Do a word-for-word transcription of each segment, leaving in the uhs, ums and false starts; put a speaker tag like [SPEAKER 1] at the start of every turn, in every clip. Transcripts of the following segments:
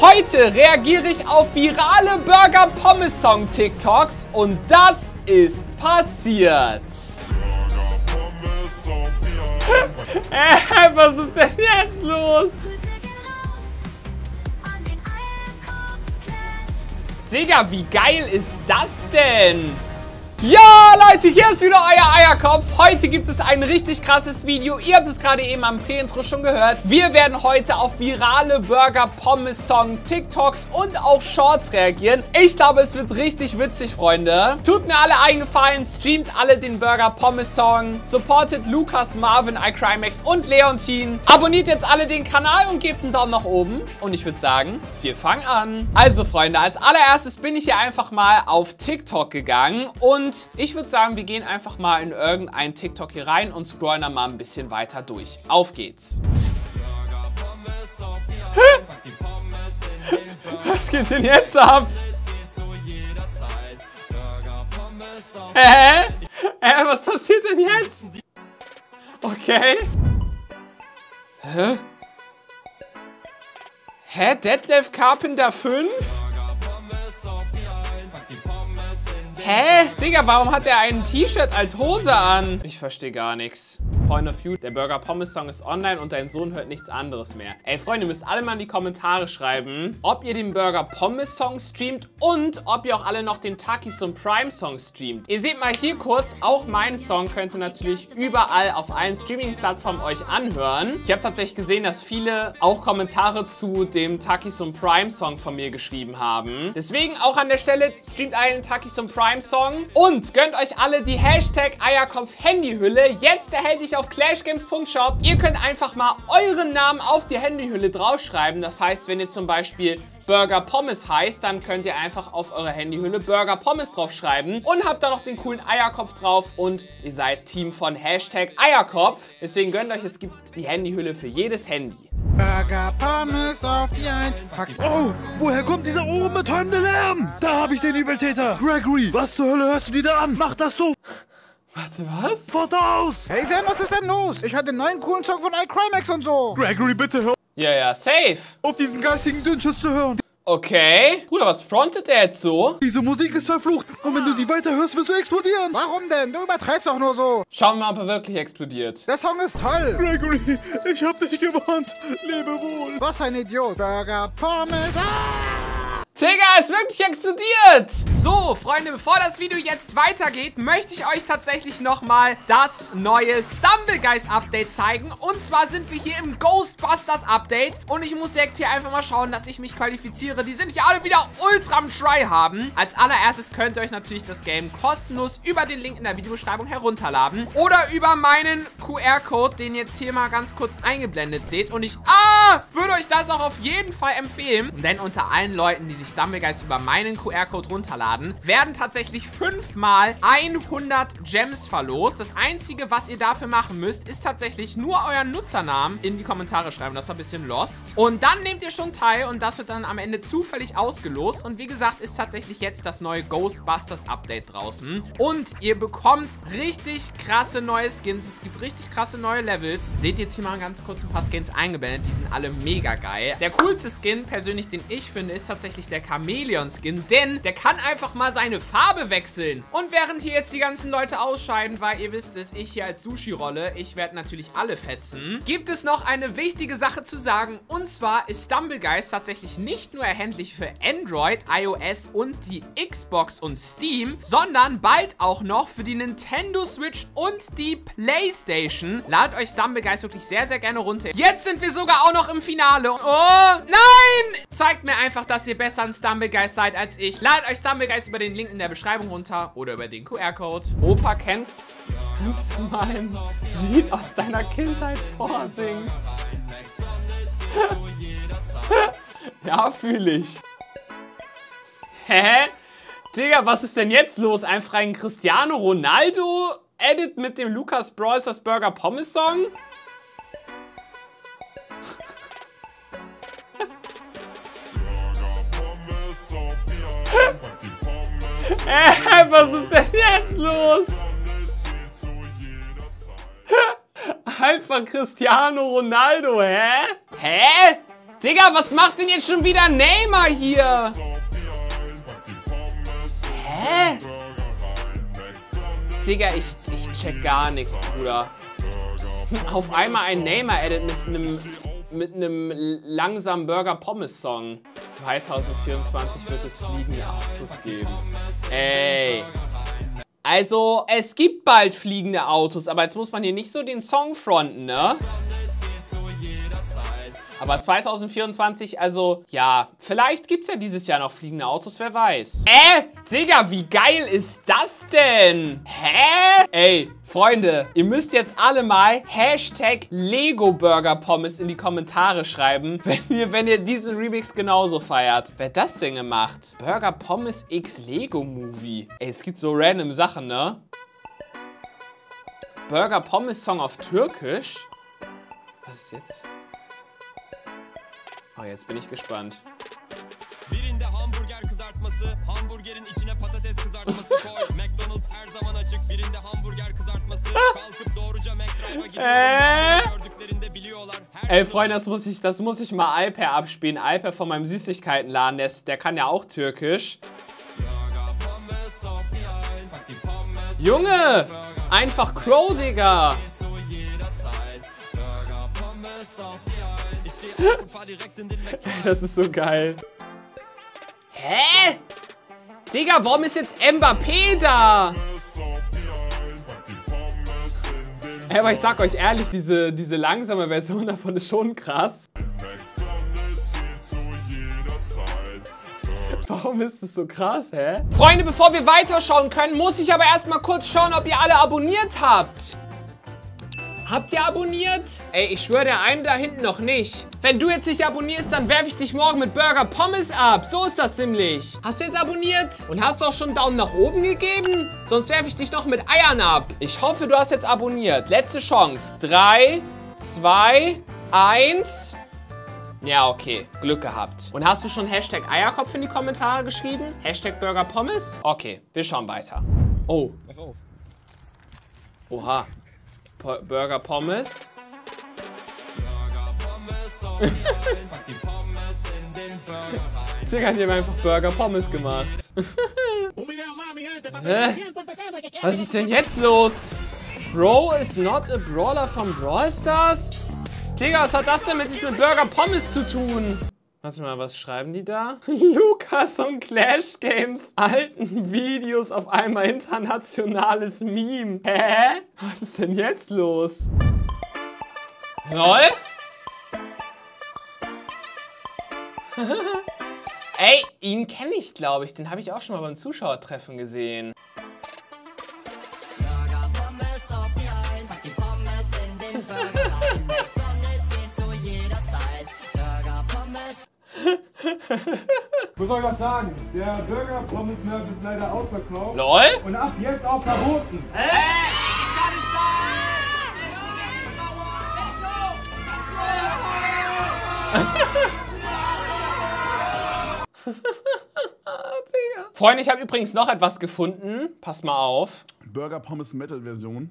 [SPEAKER 1] Heute reagiere ich auf virale Burger-Pommes-Song-TikToks und das ist passiert. Äh, was ist denn jetzt los? Digga, wie geil ist das denn? Ja, Leute, hier ist wieder euer Eierkopf. Heute gibt es ein richtig krasses Video. Ihr habt es gerade eben am Prä-Intro schon gehört. Wir werden heute auf virale Burger-Pommes-Song, TikToks und auch Shorts reagieren. Ich glaube, es wird richtig witzig, Freunde. Tut mir alle einen Gefallen, streamt alle den Burger-Pommes-Song, supportet Lukas, Marvin, iCrimex und Leontin. Abonniert jetzt alle den Kanal und gebt einen Daumen nach oben. Und ich würde sagen, wir fangen an. Also, Freunde, als allererstes bin ich hier einfach mal auf TikTok gegangen und ich würde sagen, wir gehen einfach mal in irgendein TikTok hier rein und scrollen dann mal ein bisschen weiter durch. Auf geht's. Was geht denn jetzt ab? Hä? Hä? Was passiert denn jetzt? Okay. Hä? Hä? Detlef Carpenter fünf? Hä? Digga, warum hat er ein T-Shirt als Hose an? Ich verstehe gar nichts. Point of View, der Burger-Pommes-Song ist online und dein Sohn hört nichts anderes mehr. Ey, Freunde, ihr müsst alle mal in die Kommentare schreiben, ob ihr den Burger-Pommes-Song streamt und ob ihr auch alle noch den Takis und Prime-Song streamt. Ihr seht mal hier kurz, auch meinen Song könnt ihr natürlich überall auf allen Streaming-Plattformen euch anhören. Ich habe tatsächlich gesehen, dass viele auch Kommentare zu dem Takis und Prime-Song von mir geschrieben haben. Deswegen auch an der Stelle, streamt einen Takis und Prime-Song und gönnt euch alle die Hashtag Eierkopf-Handyhülle. Jetzt erhältlich auf clashgames punkt shop. Ihr könnt einfach mal euren Namen auf die Handyhülle draufschreiben. Das heißt, wenn ihr zum Beispiel Burger Pommes heißt, dann könnt ihr einfach auf eure Handyhülle Burger Pommes draufschreiben und habt da noch den coolen Eierkopf drauf und ihr seid Team von Hashtag Eierkopf. Deswegen gönnt euch, es gibt die Handyhülle für jedes Handy.
[SPEAKER 2] Burger Pommes auf die ein... Fuck. Oh, woher kommt dieser ohrenbetäubende Lärm? Da habe ich den Übeltäter. Gregory, was zur Hölle hörst du dir da an? Mach das so.
[SPEAKER 1] Warte, was?
[SPEAKER 2] Fort aus!
[SPEAKER 3] Hey Sam, was ist denn los? Ich hatte einen neuen coolen Song von iCrimex und so.
[SPEAKER 2] Gregory, bitte hör
[SPEAKER 1] Ja, ja, safe.
[SPEAKER 2] auf diesen geistigen Dünnschiss zu hören.
[SPEAKER 1] Okay. Bruder, was frontet der jetzt so?
[SPEAKER 2] Diese Musik ist verflucht und wenn du sie weiterhörst, wirst du explodieren.
[SPEAKER 3] Warum denn? Du übertreibst doch nur so.
[SPEAKER 1] Schauen wir mal, ob er wirklich explodiert.
[SPEAKER 3] Der Song ist toll.
[SPEAKER 2] Gregory, ich hab dich gewarnt. Lebe wohl.
[SPEAKER 3] Was ein Idiot. Burger Pommes. Ah!
[SPEAKER 1] Digga, ist wirklich explodiert! So, Freunde, bevor das Video jetzt weitergeht, möchte ich euch tatsächlich nochmal das neue Stumbleguys-Update zeigen. Und zwar sind wir hier im Ghostbusters-Update. Und ich muss direkt hier einfach mal schauen, dass ich mich qualifiziere. Die sind hier alle wieder ultra am Try haben. Als allererstes könnt ihr euch natürlich das Game kostenlos über den Link in der Videobeschreibung herunterladen. Oder über meinen Q R-Code, den ihr jetzt hier mal ganz kurz eingeblendet seht. Und ich, ah, würde euch das auch auf jeden Fall empfehlen. Denn unter allen Leuten, die sich Stumbleguys über meinen Q R-Code runterladen, werden tatsächlich fünfmal hundert Gems verlost. Das Einzige, was ihr dafür machen müsst, ist tatsächlich nur euren Nutzernamen in die Kommentare schreiben. Das war ein bisschen lost. Und dann nehmt ihr schon teil und das wird dann am Ende zufällig ausgelost. Und wie gesagt, ist tatsächlich jetzt das neue Ghostbusters Update draußen. Und ihr bekommt richtig krasse neue Skins. Es gibt richtig krasse neue Levels. Seht ihr jetzt hier mal ganz kurz ein paar Skins eingeblendet. Die sind alle mega geil. Der coolste Skin, persönlich, den ich finde, ist tatsächlich der Chameleon-Skin, denn der kann einfach mal seine Farbe wechseln. Und während hier jetzt die ganzen Leute ausscheiden, weil ihr wisst es, ich hier als Sushi-Rolle, ich werde natürlich alle fetzen, gibt es noch eine wichtige Sache zu sagen. Und zwar ist Stumbleguys tatsächlich nicht nur erhältlich für Android, iOS und die Xbox und Steam, sondern bald auch noch für die Nintendo Switch und die PlayStation. Ladet euch Stumbleguys wirklich sehr, sehr gerne runter. Jetzt sind wir sogar auch noch im Finale. Oh, nein! Zeigt mir einfach, dass ihr besser an Stumbleguys seid als ich. Ladet euch Stumbleguys über den Link in der Beschreibung runter oder über den Q R-Code. Opa, kennst, kannst du mal ein Lied aus deiner Kindheit vorsingen? Ja, fühle ich. Hä? Digga, was ist denn jetzt los? Einfach ein Cristiano Ronaldo-Edit mit dem Lukas Brawlers Burger Pommes Song? Äh, was ist denn jetzt los? Einfach Cristiano Ronaldo, hä? Hä? Digga, was macht denn jetzt schon wieder Neymar hier? Hä? Digga, ich, ich check gar nichts, Bruder. Auf einmal ein Neymar-Edit mit einem mit einem langsamen Burger-Pommes-Song. zwanzig vierundzwanzig wird es fliegende Autos geben. Ey. Also, es gibt bald fliegende Autos, aber jetzt muss man hier nicht so den Song fronten, ne? Aber zwanzig vierundzwanzig, also, ja, vielleicht gibt's ja dieses Jahr noch fliegende Autos, wer weiß. Äh, Digga, wie geil ist das denn? Hä? Ey, Freunde, ihr müsst jetzt alle mal Hashtag Lego Burger Pommes in die Kommentare schreiben, wenn ihr, wenn ihr diesen Remix genauso feiert. Wer hat das denn gemacht? Burger Pommes x Lego Movie. Ey, es gibt so random Sachen, ne? Burger Pommes Song auf Türkisch? Was ist jetzt? Oh, jetzt bin ich gespannt.
[SPEAKER 4] Birinde hamburger kızartması, hamburgerin içine patates kızartması koy. McDonald's her zaman açık. Birinde hamburger kızartması, kalkıp doğruca McDrive'a gidiyorlar. Gördüklerinde biliyorlar.
[SPEAKER 1] Ey, Freunde, das muss ich, das muss ich mal Alper abspielen. Alper von meinem Süßigkeitenladen, der, ist, der kann ja auch Türkisch. Junge, einfach Crow, Digga. Das ist so geil. Hä? Digga, warum ist jetzt Mbappé da? Ey, aber ich sag euch ehrlich, diese, diese langsame Version davon ist schon krass. Warum ist das so krass, hä? Freunde, bevor wir weiterschauen können, muss ich aber erstmal kurz schauen, ob ihr alle abonniert habt. Habt ihr abonniert? Ey, ich schwöre, der eine da hinten noch nicht. Wenn du jetzt nicht abonnierst, dann werfe ich dich morgen mit Burger Pommes ab. So ist das nämlich. Hast du jetzt abonniert? Und hast du auch schon einen Daumen nach oben gegeben? Sonst werfe ich dich noch mit Eiern ab. Ich hoffe, du hast jetzt abonniert. Letzte Chance. Drei, zwei, eins. Ja, okay. Glück gehabt. Und hast du schon Hashtag Eierkopf in die Kommentare geschrieben? Hashtag Burger Pommes? Okay, wir schauen weiter. Oh. Oha. P Burger Pommes. Digga, die haben einfach Burger Pommes gemacht. Hä? Was ist denn jetzt los? Bro is not a brawler von Brawl Stars? Digga, was hat das denn mit diesem Burger Pommes zu tun? Warte mal, was schreiben die da? Lukas und Clash Games alten Videos auf einmal internationales Meme. Hä? Was ist denn jetzt los? LOL? Ey, ihn kenne ich, glaube ich. Den habe ich auch schon mal beim Zuschauertreffen gesehen.
[SPEAKER 5] Ich muss euch was sagen, der Burger Pommes Nerv ist leider ausverkauft.
[SPEAKER 1] LOL?
[SPEAKER 5] Und ab jetzt auch verboten.
[SPEAKER 1] Hey! Freunde, ich habe übrigens noch etwas gefunden. Pass mal auf.
[SPEAKER 2] Burger Pommes Metal Version.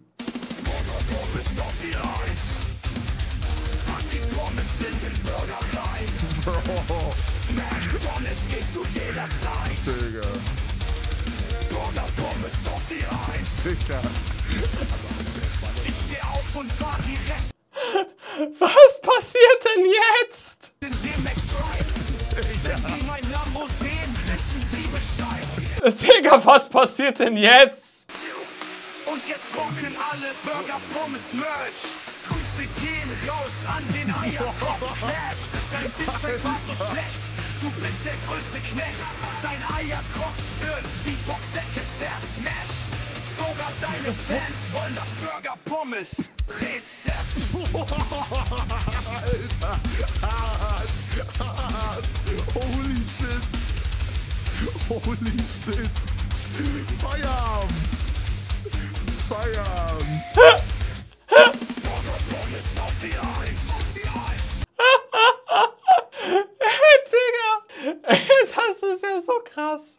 [SPEAKER 4] McDonald's geht zu jeder Zeit.
[SPEAKER 2] Digga.
[SPEAKER 4] Burger Pommes auf die Eins.
[SPEAKER 2] Digga.
[SPEAKER 4] Ich steh auf und fahr direkt.
[SPEAKER 1] Was passiert denn jetzt?
[SPEAKER 4] In dem McDrive. Wenn die mein Lambo sehen, wissen sie Bescheid.
[SPEAKER 1] Digga, was passiert denn jetzt?
[SPEAKER 4] Und jetzt rocken alle Burger Pommes Merch. Grüße gehen raus an den Eierkopf Clash. Dein Distrack war so schlecht. Du bist der größte Knecht. Dein Eierkopf wird wie Boxsäcke zersmashed. Sogar deine Fans wollen das Burger Pommes Rezept.
[SPEAKER 2] Alter. Hart. Hart. Holy shit. Holy shit. Feierabend. Feierabend.
[SPEAKER 4] Burger Pommes auf die Eins. Auf die Eins.
[SPEAKER 1] Digga, das ist ja so krass.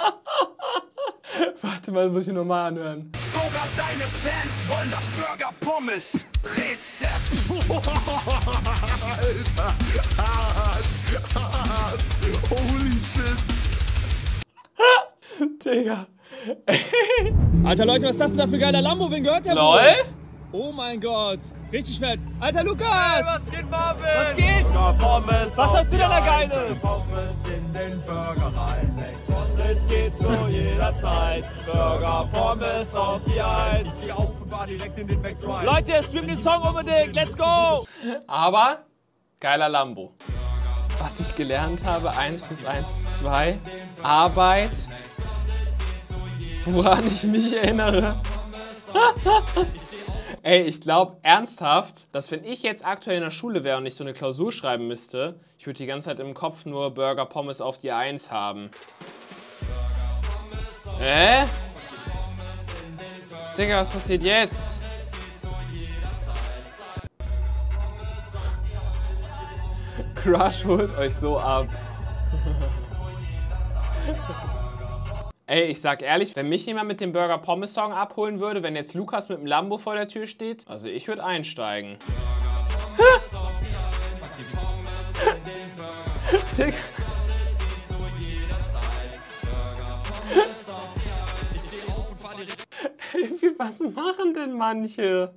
[SPEAKER 1] Warte mal, muss ich nochmal anhören.
[SPEAKER 4] Sogar deine Fans wollen das Burger Pommes Rezept.
[SPEAKER 2] Alter. Hart. Hart. Holy shit.
[SPEAKER 1] Digga.
[SPEAKER 6] Alter Leute, was ist das denn da für ein geiler Lambo? Wen gehört der
[SPEAKER 1] LOL?
[SPEAKER 6] wohl? Oh mein Gott. Richtig fett. Alter Lukas! Hey, was geht, Marvin? Was geht? Pommes, was hast du denn da Geiles? Pommes in den Burger rein. McDonald's geht zu jeder Zeit. Burger, Pommes auf die Eis. Ich geh auf und war direkt in den McDrive. Leute, streamt den Song unbedingt. Let's go!
[SPEAKER 1] Aber geiler Lambo. Was ich gelernt habe, eins plus eins ist zwei. Arbeit. Woran ich mich erinnere. Ey, ich glaube ernsthaft, dass wenn ich jetzt aktuell in der Schule wäre und ich so eine Klausur schreiben müsste, ich würde die ganze Zeit im Kopf nur Burger Pommes auf die eins haben. Hä? Digga, was passiert jetzt? Crush holt euch so ab. Ey, ich sag ehrlich, wenn mich jemand mit dem Burger Pommes Song abholen würde, wenn jetzt Lukas mit dem Lambo vor der Tür steht, also ich würde einsteigen. Digga. Ey, wie, was machen denn manche?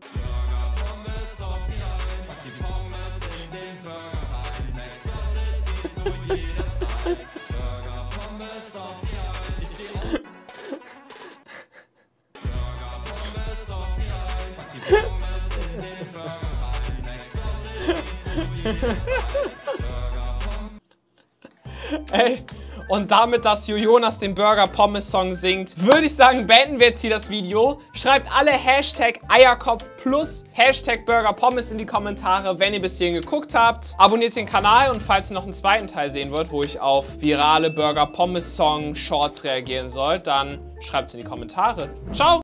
[SPEAKER 1] Ey, und damit, dass Jonas den Burger Pommes Song singt, würde ich sagen, beenden wir jetzt hier das Video. Schreibt alle Hashtag Eierkopf plus Hashtag Burger Pommes in die Kommentare, wenn ihr bis hierhin geguckt habt. Abonniert den Kanal und falls ihr noch einen zweiten Teil sehen wollt, wo ich auf virale Burger Pommes Song Shorts reagieren soll, dann schreibt es in die Kommentare. Ciao!